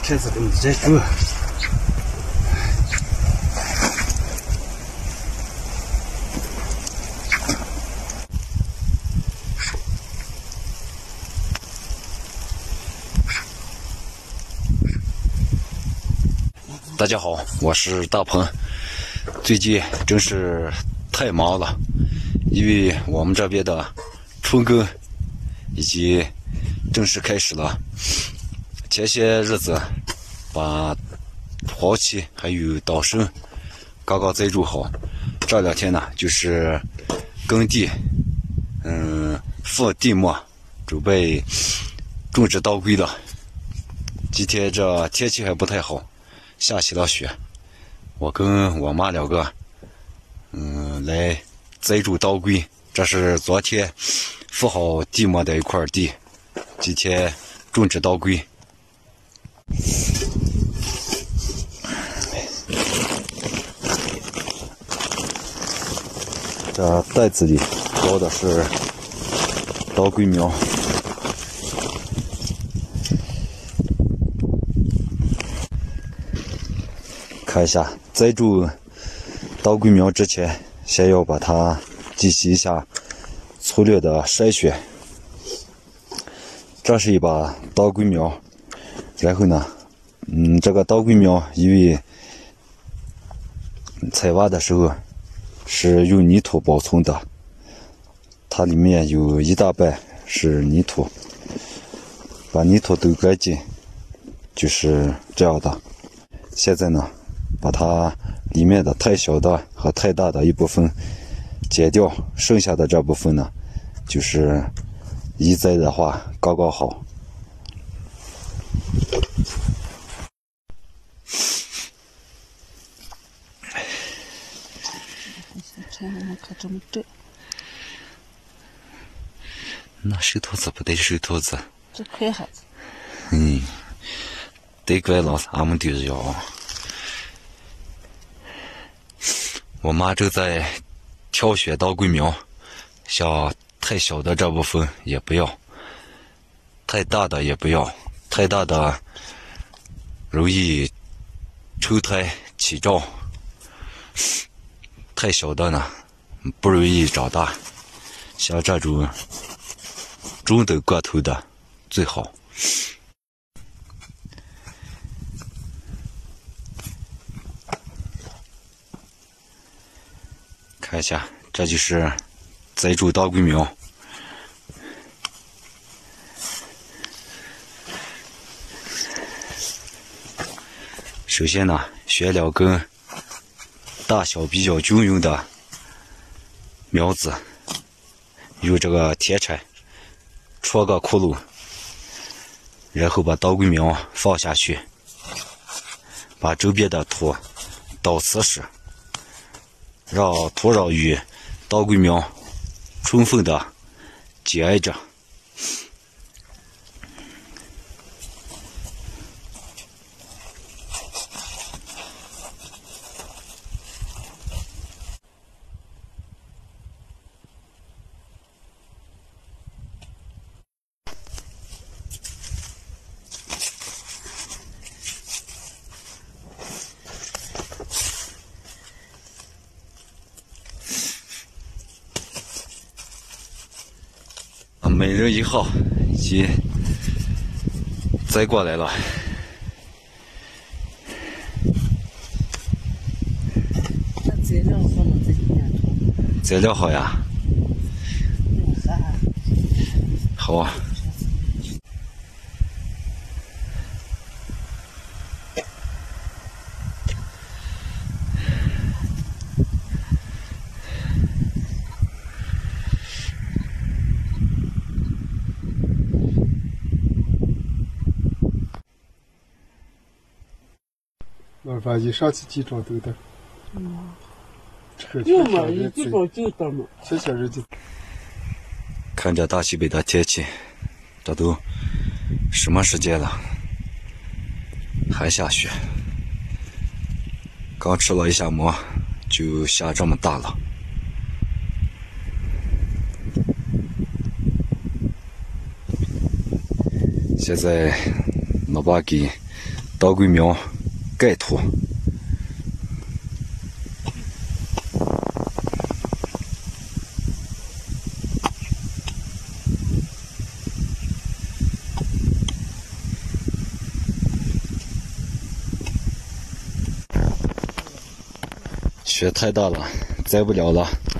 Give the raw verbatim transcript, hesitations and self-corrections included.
铁子跟摘住。 大家好，我是大鹏。最近真是太忙了，因为我们这边的春耕已经正式开始了。前些日子把黄芪还有党参刚刚栽种好，这两天呢就是耕地，嗯，覆地膜，准备种植当归了。今天这天气还不太好，下起了雪，我跟我妈两个，嗯，来栽种当归。这是昨天覆好地膜的一块地，今天种植当归。这袋子里包的是当归苗。看一下，栽种当归苗之前，先要把它进行一下粗略的筛选。这是一把当归苗，然后呢，嗯，这个当归苗因为采挖的时候是用泥土保存的，它里面有一大半是泥土，把泥土抖干净，就是这样的。现在呢，把它里面的太小的和太大的一部分剪掉，剩下的这部分呢，就是一栽的话刚刚好。 可这么正， 那手套子不带手套子， 这快孩子。 嗯，得怪老俺们就是要。我妈正在挑选当归苗，像太小的这部分也不要，太大的也不要，太大的容易抽胎起罩，太小的呢不容易长大，像这种中等个头的最好。看一下，这就是栽种当归苗。首先呢，选两根大小比较均匀的苗子，用这个铁铲戳个窟窿，然后把当归苗放下去，把周边的土倒瓷实，让土壤与当归苗充分的紧挨着。每人一号已经栽过来了。 那材料好了这里面涂。 材料好呀。好啊。 我发现上次几张都的， 嗯， 这有嘛？有几包就的嘛。 这些日子， 看着大西北的天气，这都什么时间了，还下雪。刚吃了一下馍，就下这么大了。现在老爸给当归苗盖土。雪太大了，栽不了了。